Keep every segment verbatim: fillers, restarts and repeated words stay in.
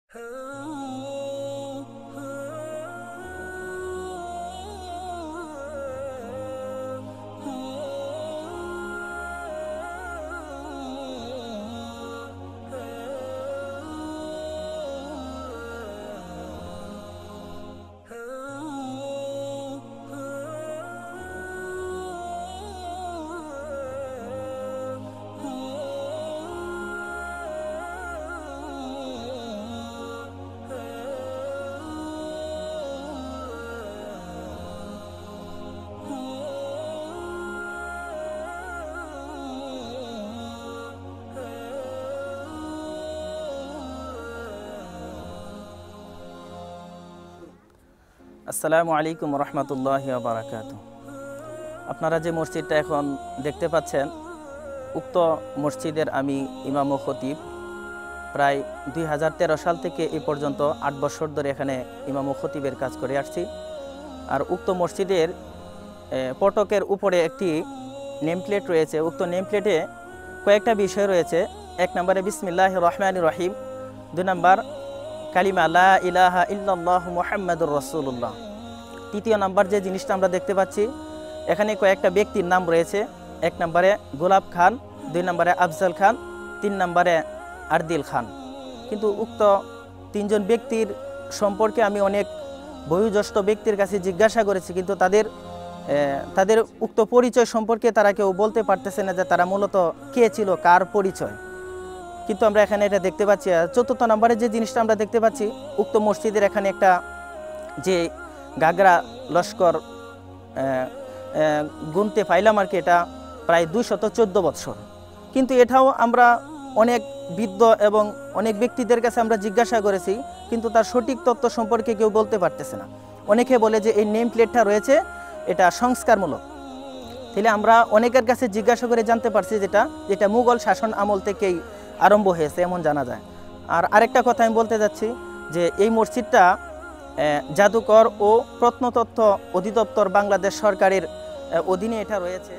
আসসালামু আলাইকুম রহমতুল্লাহি ওয়া বারাকাতুহু। আপনারা যে মসজিদটা এখন দেখতে পাচ্ছেন, উক্ত মসজিদের আমি ইমাম ও খতিব। প্রায় দুই হাজার তেরো সাল থেকে এই পর্যন্ত আট বছর ধরে এখানে ইমাম ও খতিবের কাজ করে আসছি। আর উক্ত মসজিদের পটকের উপরে একটি নেম প্লেট রয়েছে। উক্ত নেম প্লেটে কয়েকটা বিষয় রয়েছে। এক নম্বরে বিসমিল্লাহির রহমানির রহিম, দুই নম্বর কালিমা লা ইলাহা ইল্লাল্লাহু মুহাম্মাদুর রাসূলুল্লাহ। তৃতীয় নাম্বার যে জিনিসটা আমরা দেখতে পাচ্ছি, এখানে কয়েকটা ব্যক্তির নাম রয়েছে। এক নম্বরে গোলাপ খান, দুই নম্বরে আফজল খান, তিন নম্বরে আরদিল খান। কিন্তু উক্ত তিনজন ব্যক্তির সম্পর্কে আমি অনেক বয়োজ্যেষ্ঠ ব্যক্তির কাছে জিজ্ঞাসা করেছি, কিন্তু তাদের তাদের উক্ত পরিচয় সম্পর্কে তারা কেউ বলতে পারতেছে না যে তারা মূলত কে ছিল, কার পরিচয়। কিন্তু আমরা এখানে এটা দেখতে পাচ্ছি। চতুর্থ নম্বরে যে জিনিসটা আমরা দেখতে পাচ্ছি, উক্ত মসজিদের এখানে একটা যে গাগরা লস্কর গুনতে পাইলাম আর কি, এটা প্রায় দুইশত চোদ্দ বৎসর। কিন্তু এটাও আমরা অনেক বৃদ্ধ এবং অনেক ব্যক্তিদের কাছে আমরা জিজ্ঞাসা করেছি, কিন্তু তার সঠিক তথ্য সম্পর্কে কেউ বলতে পারতেছে না। অনেকে বলে যে এই নেম প্লেটটা রয়েছে এটা সংস্কারমূলক। তাহলে আমরা অনেকের কাছে জিজ্ঞাসা করে জানতে পারছি যেটা যেটা মুঘল শাসন আমল থেকেই আরম্ভ হয়েছে এমন জানা যায়। আর আরেকটা কথা আমি বলতে যাচ্ছি যে এই মসজিদটা জাদুকর ও প্রত্নতত্ত্ব অধিদপ্তর বাংলাদেশ সরকারের অধীনে এটা রয়েছে।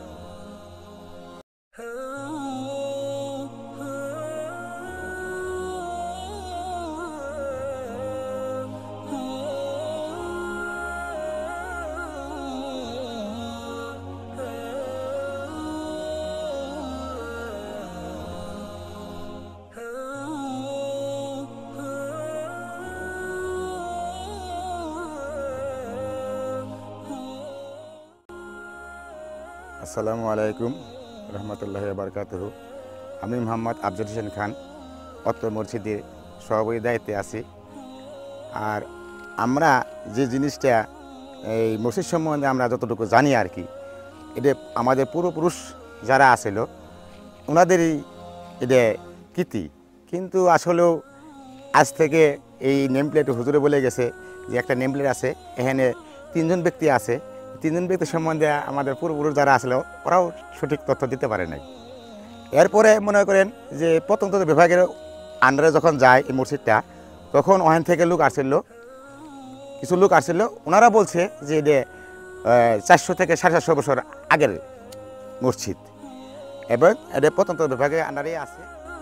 আসসালামু আলাইকুম রহমতুল্লাহি ওয়া বারাকাতুহু। আমি মোহাম্মদ আফজল হোসেন খান, অত্র মসজিদের সভাপতির দায়িত্বে আছি। আর আমরা যে জিনিসটা এই মসজিদ সম্বন্ধে আমরা যতটুকু জানি আর কি, এটা আমাদের পূর্বপুরুষ যারা আছিল ওনাদেরই এটা কীর্তি। কিন্তু আসলেও আজ থেকে এই নেম প্লেট হুজুরে বলে গেছে যে একটা নেম প্লেট আছে, এখানে তিনজন ব্যক্তি আছে। তিনজন ব্যক্তি সম্বন্ধে আমাদের পূর্বপুরুষ যারা আসলো ওরাও সঠিক তথ্য দিতে পারে নাই। এরপরে মনে করেন যে প্রত্নতত্ত্ব বিভাগের আন্ডারে যখন যায় এই মসজিদটা, তখন ওখান থেকে লোক আসছিল, কিছু লোক আসছিল, ওনারা বলছে যে এটা চারশো থেকে সাড়ে চারশো বছর আগের মসজিদ এবং এটা প্রত্নতত্ত্ব বিভাগের আন্ডারেই আছে।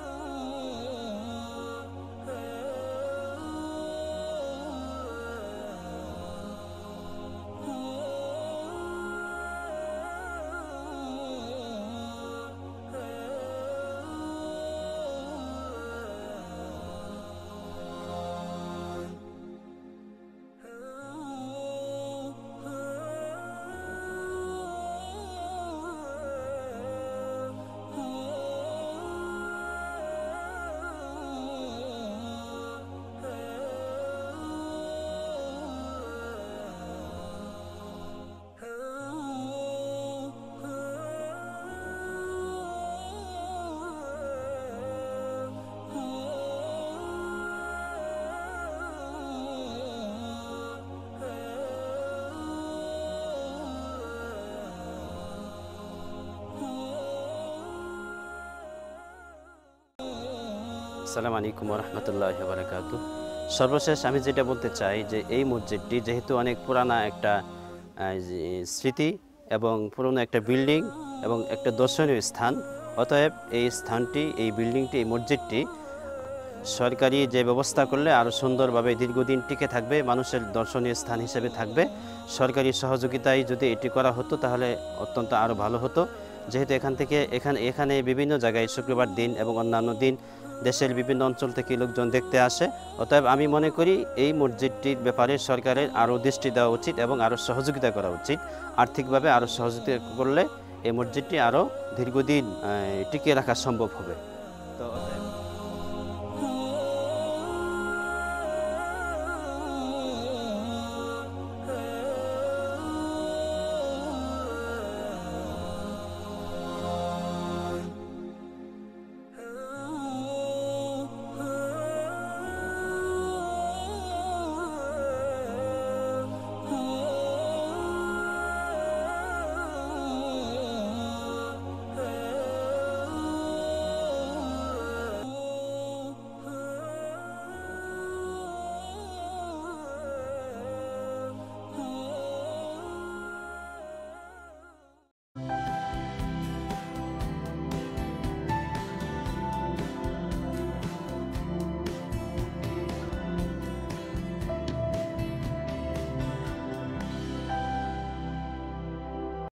আসসালামু আলাইকুম রহমতুল্লাহি ওয়া বারাকাতুহু। সর্বশেষ আমি যেটা বলতে চাই যে এই মসজিদটি যেহেতু অনেক পুরানা একটা স্মৃতি এবং পুরনো একটা বিল্ডিং এবং একটা দর্শনীয় স্থান, অতএব এই স্থানটি, এই বিল্ডিংটি, এই মসজিদটি সরকারি যে ব্যবস্থা করলে আরও সুন্দরভাবে দীর্ঘদিন টিকে থাকবে, মানুষের দর্শনীয় স্থান হিসেবে থাকবে। সরকারি সহযোগিতায় যদি এটি করা হতো তাহলে অত্যন্ত আরও ভালো হতো, যেহেতু এখান থেকে এখানে এখানে বিভিন্ন জায়গায় শুক্রবার দিন এবং অন্যান্য দিন দেশের বিভিন্ন অঞ্চল থেকে লোকজন দেখতে আসে। অতএব আমি মনে করি এই মসজিদটির ব্যাপারে সরকারের আরও দৃষ্টি দেওয়া উচিত এবং আরও সহযোগিতা করা উচিত। আর্থিকভাবে আরও সহযোগিতা করলে এই মসজিদটি আরও দীর্ঘদিন টিকিয়ে রাখা সম্ভব হবে। তো